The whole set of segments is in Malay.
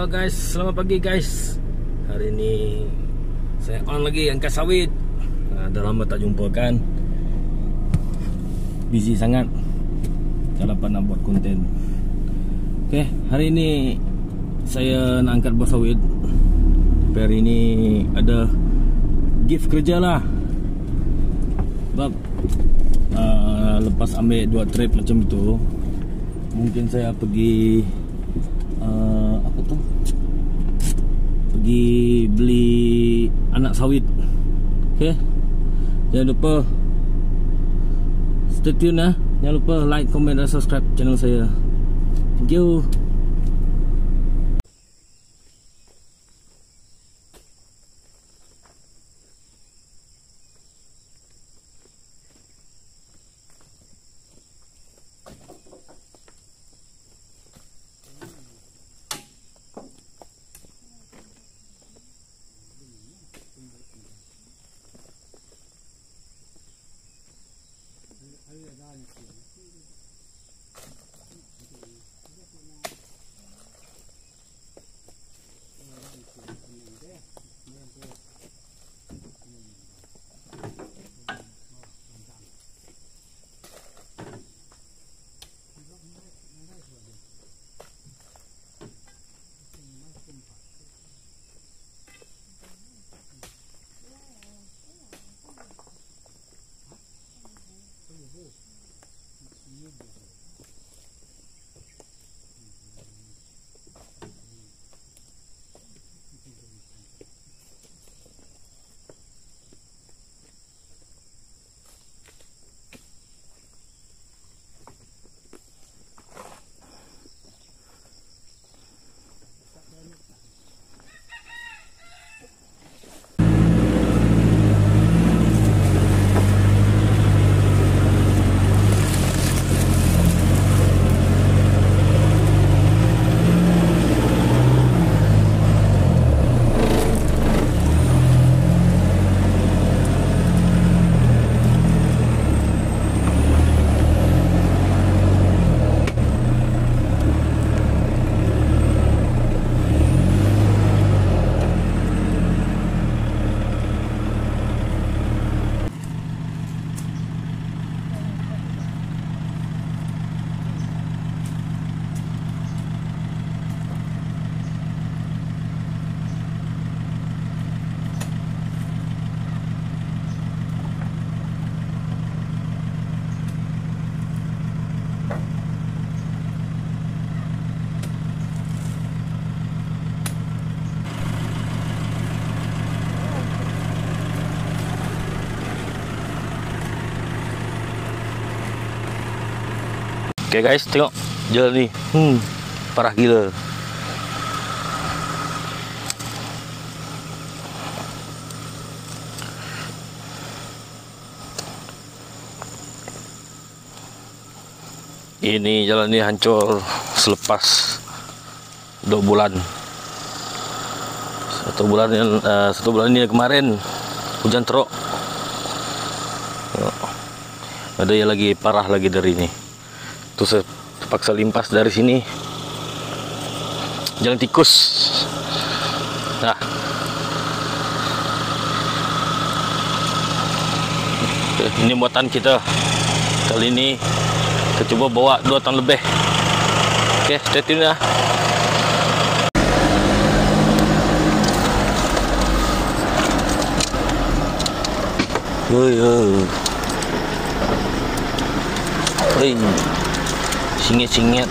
Halo guys, selamat pagi guys. Hari ini saya on lagi angkat sawit. Dah lama tak jumpa kan. Busy sangat, tak dapat nak buat konten. Okay, hari ini saya nak angkat buah sawit. Hari ini ada gift kerja lah. Sebab lepas ambil 2 trip macam tu, mungkin saya pergi pergi beli anak sawit. Okay, jangan lupa stay tune lah. Jangan lupa like, comment dan subscribe channel saya. Thank you. Okay guys, tengok jalan ni. Parah gila. Ini jalan ni hancur selepas 2 bulan. 1 bulan ini kemarin hujan teruk. Ada yang lagi parah lagi dari ini. Tu saya terpaksa limpas dari sini. Jalan tikus. Nah. Ini muatan kita. Kali ini kita cuba bawa 2 ton lebih. Okey, stay tune lah. Oi. Singit-singit.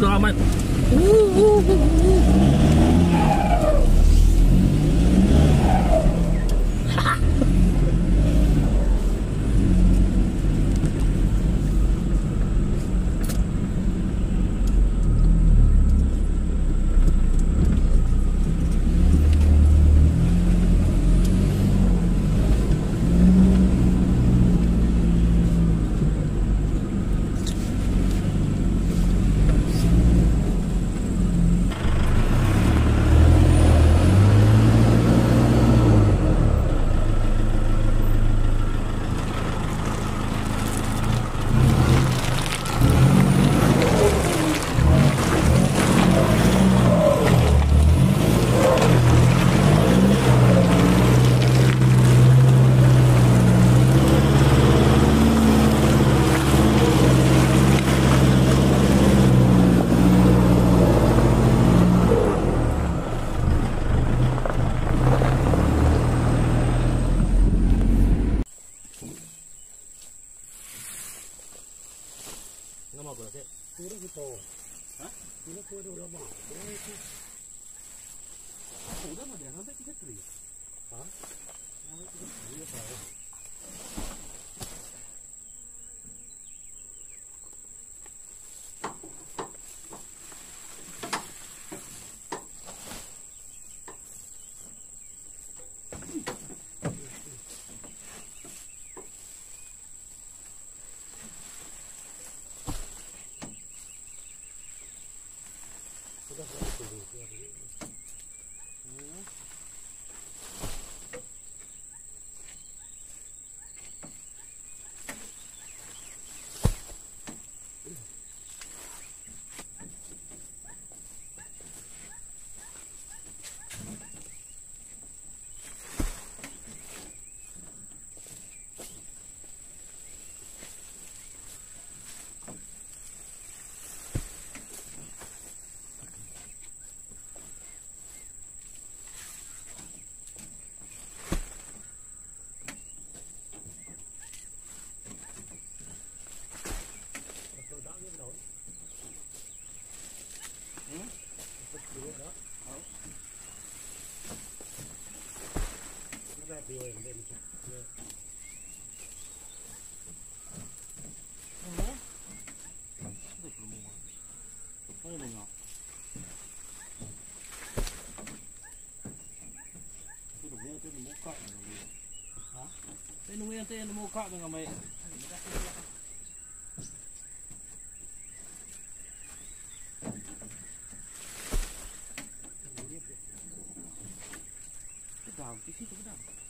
udah amat. Udah gitu. Hah? Udah mah. Udah mah dia sampai 3 ya. Hah? Sampai 3 ya, Pak. Nunggu yang tadi muka dengan baik. Pedang, di situ pedang.